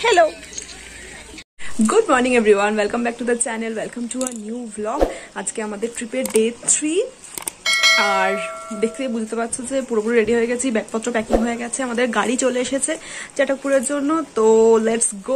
Hello good morning everyone, welcome back to the channel, welcome to a new vlog. आज के हमारे ट्रिपेर day 3 আর দেখতে বুঝতে পারছো যে পুরোপুরি রেডি হয়ে গেছি, ব্যাগপত্র প্যাকিং হয়ে গেছে, আমাদের গাড়ি চলে এসেছে চটকপুরের জন্য। তো লেটস গো।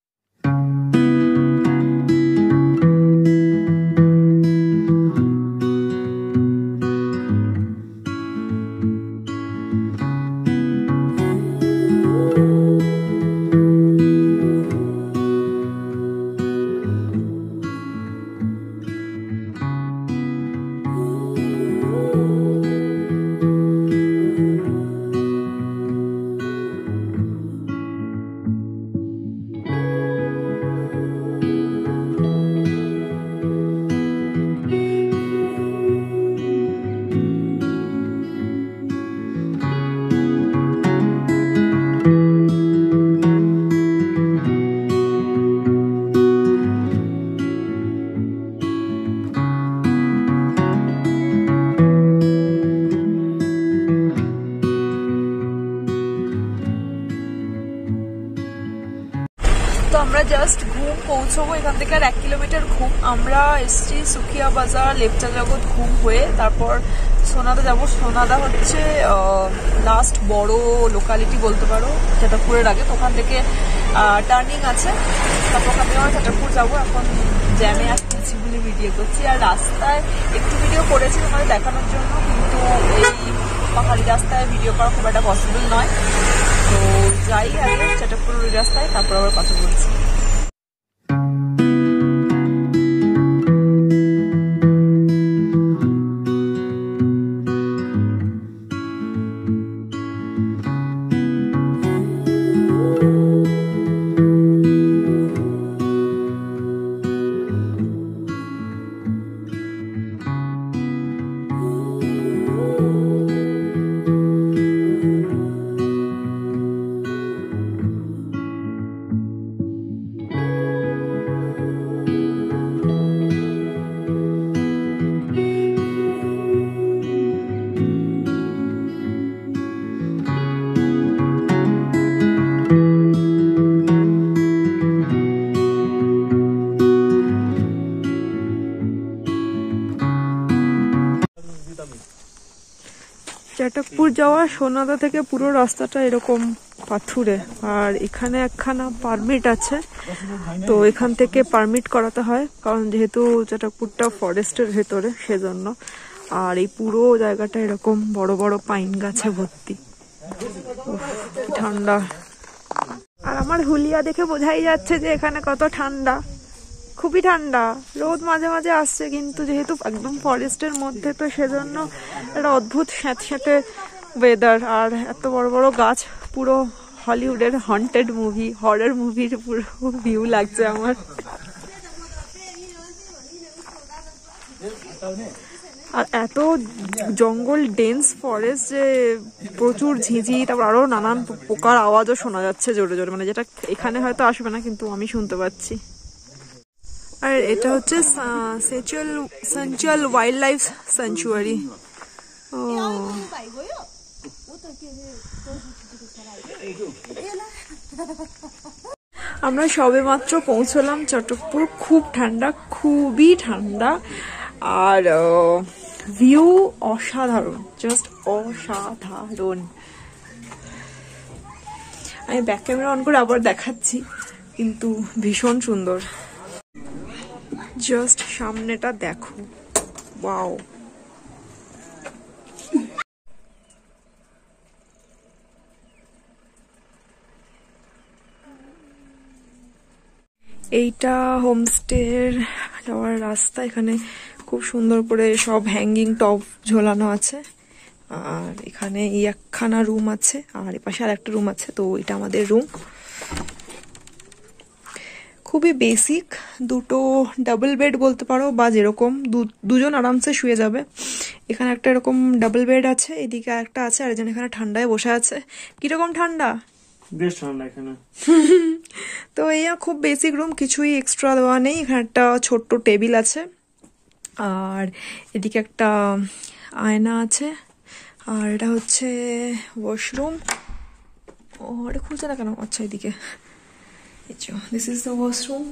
তো আমরা জাস্ট ঘুম পৌঁছবো, এখান থেকে আর 1 কিলোমিটার ঘুম। আমরা এসছি সুখিয়া বাজার, লেপচা জগৎ ঘুম হয়ে, তারপর সোনাদা যাবো। সোনাদা হচ্ছে লাস্ট বড় লোকালিটি বলতে পারো চটকপুরের আগে, তো ওখান থেকে টার্নিং আছে, তারপর ওখান থেকে আমরা চটকপুর যাবো। এখন জ্যামে আসছি বলে ভিডিও করছি, আর রাস্তায় একটু ভিডিও করেছি তোমাদের দেখানোর জন্য, কিন্তু এই পাহাড়ি রাস্তায় ভিডিও করা খুব একটা পসিবল নয়। তো যাই আগে চটকপুর রাস্তায়, তারপর আবার কথা বলছি। চটকপুর যাওয়া সোনাদা থেকে পুরো রাস্তাটা এরকম পাথুরে, আর এখানে একখানা পারমিট আছে, তো এখান থেকে পারমিট করাতে হয়, কারণ যেহেতু চটকপুরটা ফরেস্টের ভেতরে সেজন্য। আর এই পুরো জায়গাটা এরকম বড় বড় পাইন গাছে ভর্তি, ঠান্ডা। আর আমার হুলিয়া দেখে বোঝাই যাচ্ছে যে এখানে কত ঠান্ডা, খুবই ঠান্ডা। রোদ মাঝে মাঝে আসছে, কিন্তু যেহেতু একদম ফরেস্টের মধ্যে, তো সেজন্য একটা অদ্ভুত স্যাঁতস্যাঁতে ওয়েদার। আর এত বড় বড় গাছ, পুরো হলিউডের হন্টেড মুভি, হরর মুভির পুরো ভিউ লাগছে আমার। আর এত জঙ্গল, ডেন্স ফরেস্ট, যে প্রচুর ঝিঁঝি, তারপর আরো নানান পোকার আওয়াজও শোনা যাচ্ছে জোরে জোরে, মানে যেটা এখানে হয়তো আসবে না, কিন্তু আমি শুনতে পাচ্ছি। আর এটা হচ্ছে সেঞ্চুয়াল ওয়াইল্ড লাইফ স্যাংচুয়ারি। আমরা সবে মাত্র পৌঁছলাম চটকপুর। খুব ঠান্ডা, খুবই ঠান্ডা, আর ভিউ অসাধারণ, জাস্ট অসাধারণ। আমি ব্যাক ক্যামেরা অন করে আবার দেখাচ্ছি, কিন্তু ভীষণ সুন্দর। জাস্ট সামনেটা দেখো, ওয়াও। এইটা হোমস্টের যাওয়ার রাস্তা। এখানে খুব সুন্দর করে সব হ্যাঙ্গিং টপ ঝোলানো আছে, আর এখানে এই একখানা রুম আছে, আর এপাশে আর একটা রুম আছে। তো এটা আমাদের রুম, খুবই বেসিক, দুটো ডাবল বেড বলতে পারো, বা যেরকম দুজন আরামসে শুয়ে যাবে। এখানে একটা এরকম ডাবল বেড আছে, এদিকে একটা আছে, আর একজন এখানে ঠান্ডায় বসে আছে। কিরকম ঠান্ডা? বেশ ঠান্ডা এখানে। তো এই খুব বেসিক রুম, কিছুই এক্সট্রা দেওয়া নেই। এখানে একটা ছোট্ট টেবিল আছে, আর এদিকে একটা আয়না আছে, আর এটা হচ্ছে ওয়াশরুম। ও এটা খুলছে না কেন? আচ্ছা এদিকে this is the washroom.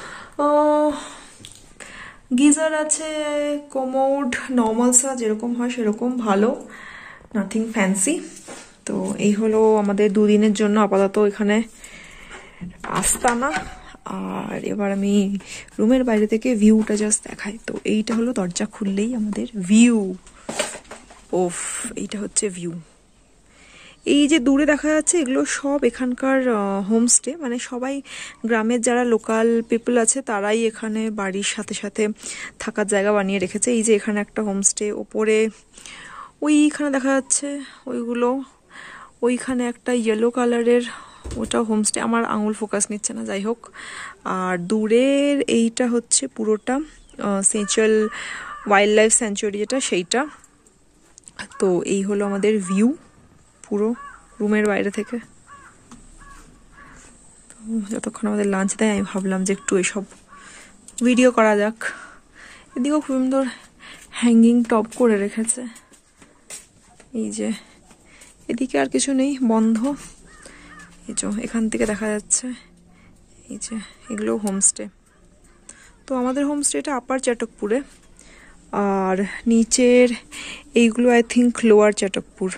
Geyser আছে, কোমোড নর্মাল সা যেরকম হয় সেরকম, ভালো, নাথিং ফ্যান্সি। তো এই হলো আমাদের দুদিনের জন্য আপাতত এখানে আস্তানা। আর এবার আমি রুমের বাইরে থেকে ভিউটা জাস্ট দেখাই। তো এইটা হলো দরজা খুললেই আমাদের ভিউ। ওফ, এইটা হচ্ছে ভিউ। এই যে দূরে দেখা যাচ্ছে এগুলো সব এখানকার হোমস্টে, মানে সবাই গ্রামের যারা লোকাল পিপল আছে তারাই এখানে বাড়ির সাথে সাথে থাকার জায়গা বানিয়ে রেখেছে। এই যে এখানে একটা হোমস্টে, ওপরে ওইখানে দেখা যাচ্ছে ওইগুলো, ওইখানে একটা ইয়েলো কালারের ওটা হোমস্টে, আমার আঙুল ফোকাস নিচ্ছে না, যাই হোক। আর দূরের এইটা হচ্ছে পুরোটা সেঁচল ওয়াইল্ড লাইফ স্যাংচুয়ারি যেটা, সেইটা। তো এই হলো আমাদের ভিউ পুরো রুমের বাইরে থেকে। তো যতক্ষণ আমাদের লাঞ্চ দেয় আমি ভাবলাম যে একটু এসব ভিডিও করা যাক। এদিকেও খুব সুন্দর হ্যাঙ্গিং টপ করে রেখেছে। এই যে এদিকে আর কিছু নেই, বন্ধ। এই যে এখান থেকে দেখা যাচ্ছে এই যে এগুলো হোমস্টে। তো আমাদের হোমস্টেটা আপার চাটকপুরে, আর নিচের এইগুলো I think lower Chatakpur.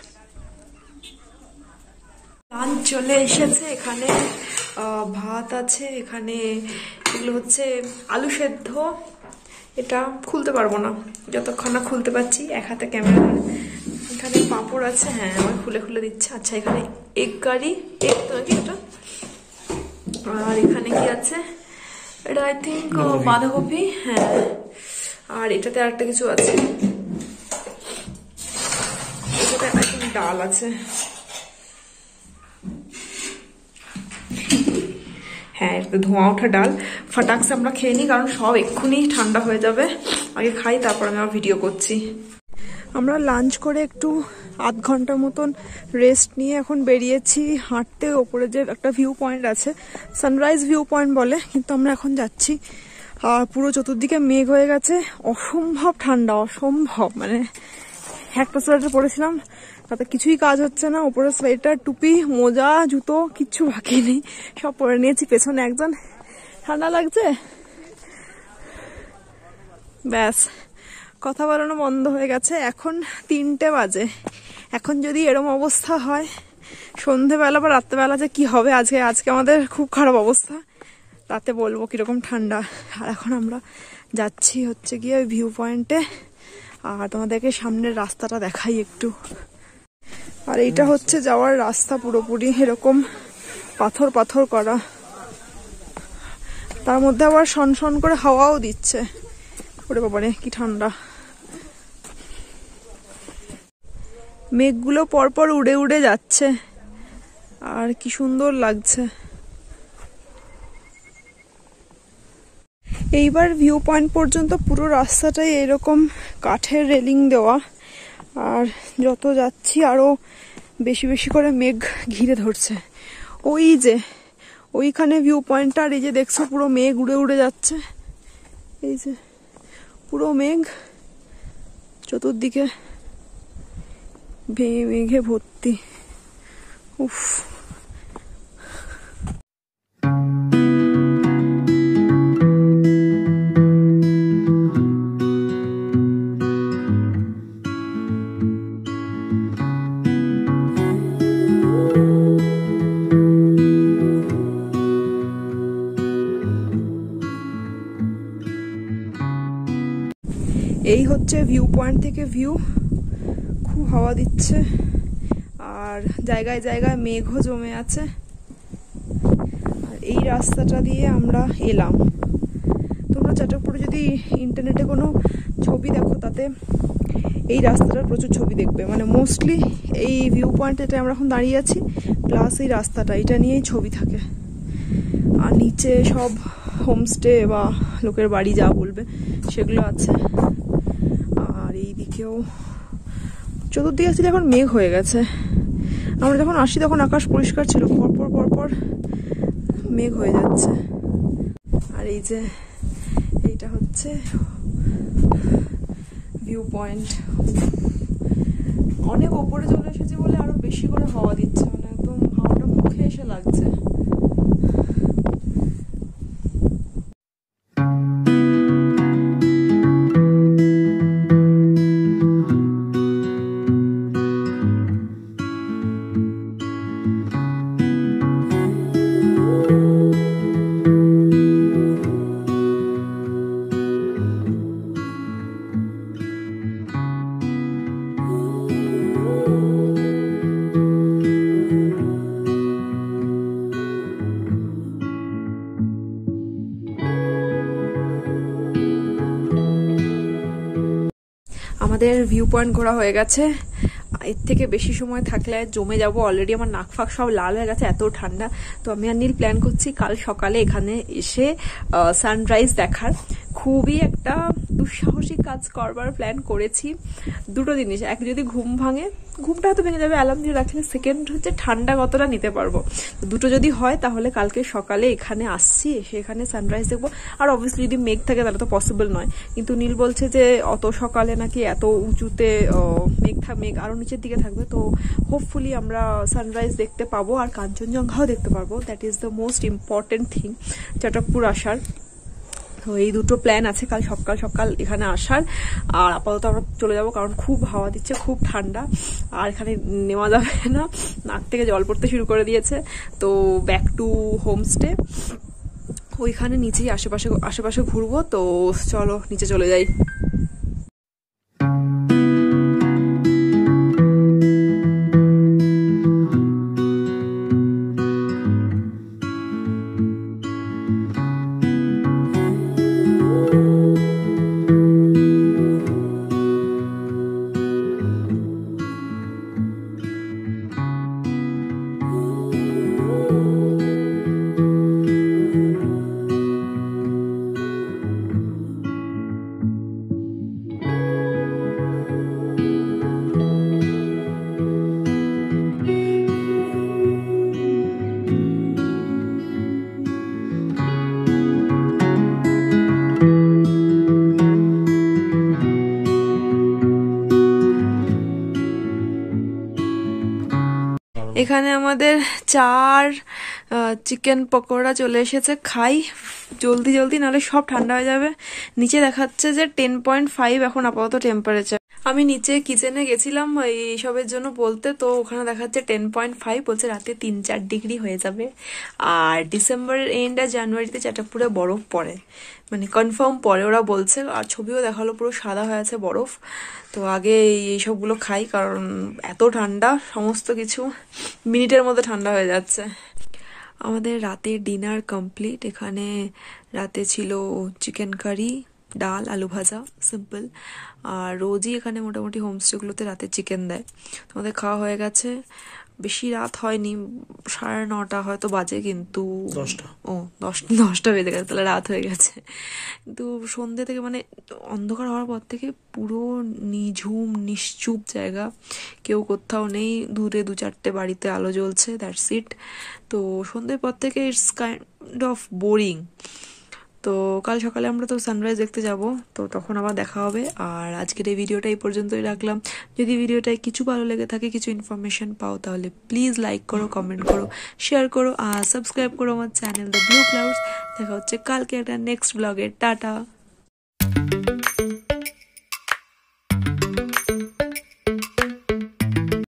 Lunch চলে এসেছে, এখানে ভাত আছে, এখানে এগুলো হচ্ছে আলু সেদ্ধ। এটা খুলতে পারবো না যতক্ষণ না খুলতে পারছি, এক হাতে ক্যামেরা ধরে। এখানে পাঁপড় আছে, হ্যাঁ আমার খুলে খুলে দিচ্ছে। আচ্ছা, এখানে এগ কারি, এগ তো নাকি এটা। আর এখানে কি আছে, এটা আই থিঙ্ক বাঁধাকপি, হ্যাঁ। আর এটাতে আরেকটা কিছু আছে, এটাতে আই থিঙ্ক ডাল আছে, হ্যাঁ এটা ধোঁয়া ওঠা ডাল। ফাটাকসে আমরা খেয়ে নিই, কারণ সব এক্ষুনি ঠান্ডা হয়ে যাবে। আগে খাই, তারপর আমি আবার ভিডিও করছি। আমরা লাঞ্চ করে একটু আধ ঘন্টার মতন রেস্ট নিয়ে এখন বেরিয়েছি হাঁটতে। ওপরে যে একটা ভিউ পয়েন্ট আছে, সানরাইজ ভিউ পয়েন্ট বলে, কিন্তু আমরা এখন যাচ্ছি। আর পুরো চতুর্দিকে মেঘ হয়ে গেছে, অসম্ভব ঠান্ডা, অসম্ভব। মানে একটা সোয়েটার পরেছিলাম, তাতে কিছুই কাজ হচ্ছে না। উপরে সোয়েটার, টুপি, মোজা, জুতো কিচ্ছু বাকি নেই, সব পরে নিয়েছি। পেছনে একজন, ঠান্ডা লাগছে, ব্যাস কথা বলানো বন্ধ হয়ে গেছে। এখন 3টে বাজে। এখন যদি এরম অবস্থা হয় সন্ধেবেলা বা রাত্রেবেলা যে কি হবে, আজকে আমাদের খুব খারাপ অবস্থা। রাতে বলবো কিরকম ঠান্ডা। আর এখন আমরা যাচ্ছি হচ্ছে গিয়ে ওই ভিউ পয়েন্টে। আর তোমাদেরকে সামনের রাস্তাটা দেখাই একটু। আর এইটা হচ্ছে যাওয়ার রাস্তা, পুরোপুরি এরকম পাথর পাথর করা, তার মধ্যে আবার সনসন করে হাওয়াও দিচ্ছে। ওরে বাবারে কি ঠান্ডা। মেঘগুলো পরপর উড়ে উড়ে যাচ্ছে, আর কি সুন্দর লাগছে। এইবার ভিউ পয়েন্ট পর্যন্ত পুরো রাস্তাটাই এরকম কাঠের রেলিং দেওয়া। আর যত যাচ্ছি আরো বেশি বেশি করে মেঘ ঘিরে ধরছে। ওই যে ওইখানে ভিউ পয়েন্টটা, আর এই যে দেখছো পুরো মেঘ উড়ে উড়ে যাচ্ছে। এই যে পুরো মেঘ, চতুর্দিকে মেঘে ভর্তি। উফ, এই হচ্ছে ভিউ পয়েন্ট থেকে ভিউ। খুব হাওয়া দিচ্ছে, আর জায়গায় জায়গায় মেঘও জমে আছে। আর এই রাস্তাটা দিয়ে আমরা এলাম। তোমরা চাটকপুরে যদি ইন্টারনেটে কোনো ছবি দেখো, তাতে এই রাস্তাটার প্রচুর ছবি দেখবে। মানে মোস্টলি এই ভিউ পয়েন্টে আমরা এখন দাঁড়িয়ে আছি, প্লাস এই রাস্তাটা, এটা নিয়েই ছবি থাকে। আর নিচে সব হোমস্টে বা লোকের বাড়ি যা বলবে সেগুলো আছে। আর এই দিকেও চতুর্দিকে আসলে এখন মেঘ হয়ে গেছে। আমরা যখন আসি তখন আকাশ পরিষ্কার ছিল, পরপর পরপর মেঘ হয়ে যাচ্ছে। আর এই যে এইটা হচ্ছে ভিউ পয়েন্ট। অনেক ওপরে চলে এসেছে বলে আরো বেশি করে হাওয়া দিচ্ছে, মানে একদম হাওয়াটা মুখে এসে লাগছে। ভিউ পয়েন্ট ঘোরা হয়ে গেছে। এর থেকে বেশি সময় থাকলে জমে যাব, অলরেডি আমার নাক ফাঁক সব লাল হয়ে গেছে, এত ঠান্ডা। তো আমি আর নীল প্ল্যান করছি কাল সকালে এখানে এসে সানরাইজ দেখার। খুবই একটা দুঃসাহসিক কাজ করবার প্ল্যান করেছি। দুটো জিনিস, এক যদি ঘুম ভাঙে, ঘুমটা হয়তো ভেঙে যাবে অ্যালার্ম দিয়ে রাখলে, সেকেন্ড হচ্ছে ঠান্ডা কতটা নিতে পারবো। দুটো যদি হয় তাহলে কালকে সকালে এখানে আসছি, এসে এখানে সানরাইজ দেখবো। আর অবভিয়াসলি যদি মেঘ থাকে তাহলে তো পসিবল নয়, কিন্তু নীল বলছে যে অত সকালে নাকি এত উঁচুতে মেঘ আরো নিচের দিকে থাকবে, তো হোপফুলি আমরা সানরাইজ দেখতে পাবো আর কাঞ্চনজঙ্ঘাও দেখতে পারবো। That is the most important thing Chatakpur আসার। তো এই দুটো প্ল্যান আছে কাল সকাল সকাল এখানে আসার। আর আপাতত আমরা চলে যাব, কারণ খুব হাওয়া দিচ্ছে, খুব ঠান্ডা, আর এখানে নেওয়া যাবে না, নাক থেকে জল পড়তে শুরু করে দিয়েছে। তো ব্যাক টু হোমস্টে, ওইখানে নিচেই আশেপাশে ঘুরবো। তো চলো নিচে চলে যাই। এখানে আমাদের চার চিকেন পকোড়া চলে এসেছে, খাই জলদি জলদি, নাহলে সব ঠান্ডা হয়ে যাবে। নিচে দেখাচ্ছে যে 10.5 এখন আপাতত টেম্পারেচার। আমি নিচে কিচেনে গেছিলাম এইসবের জন্য বলতে, তো ওখানে দেখাচ্ছে 10.5, বলছে রাতে 3-4 ডিগ্রি হয়ে যাবে। আর ডিসেম্বরের এন্ড আর জানুয়ারিতে চাটকপুরে বরফ পড়ে, মানে কনফার্ম পড়ে ওরা বলছে। আর ছবিও দেখালো পুরো সাদা হয়ে আছে বরফ। তো আগে এইসবগুলো খাই, কারণ এত ঠান্ডা, সমস্ত কিছু মিনিটের মধ্যে ঠান্ডা হয়ে যাচ্ছে। আমাদের রাতে ডিনার কমপ্লিট। এখানে রাতে ছিল চিকেন কারি, ডাল, আলু ভাজা, সিম্পল। আর রোজই এখানে মোটামুটি হোমস্টেগুলোতে রাতে চিকেন দেয়। আমাদের খাওয়া হয়ে গেছে, বেশি রাত হয়নি, 9:30 হয়তো বাজে, কিন্তু 10টা বেজে গেছে, তাহলে রাত হয়ে গেছে। কিন্তু সন্ধ্যে থেকে, মানে অন্ধকার হওয়ার পর থেকে পুরো নিঝুম নিশ্চুপ জায়গা, কেউ কোথাও নেই, দূরে 2-4টে বাড়িতে আলো জ্বলছে, দ্যাটস ইট। তো সন্ধ্যের পর থেকে ইটস কাইন্ড অফ বোরিং। তো কাল সকালে আমরা তো সানরাইজ দেখতে যাব, তো তখন আবার দেখা হবে। আর আজকের এই ভিডিওটা এই পর্যন্তই রাখলাম। যদি ভিডিওটায় কিছু ভালো লেগে থাকে, কিছু ইনফরমেশন পাও, তাহলে প্লিজ লাইক করো, কমেন্ট করো, শেয়ার করো আর সাবস্ক্রাইব করো আমার চ্যানেল দ্য ব্লু ক্লাউডস। দেখা হচ্ছে কালকে একটা নেক্সট ব্লগে। টাটা।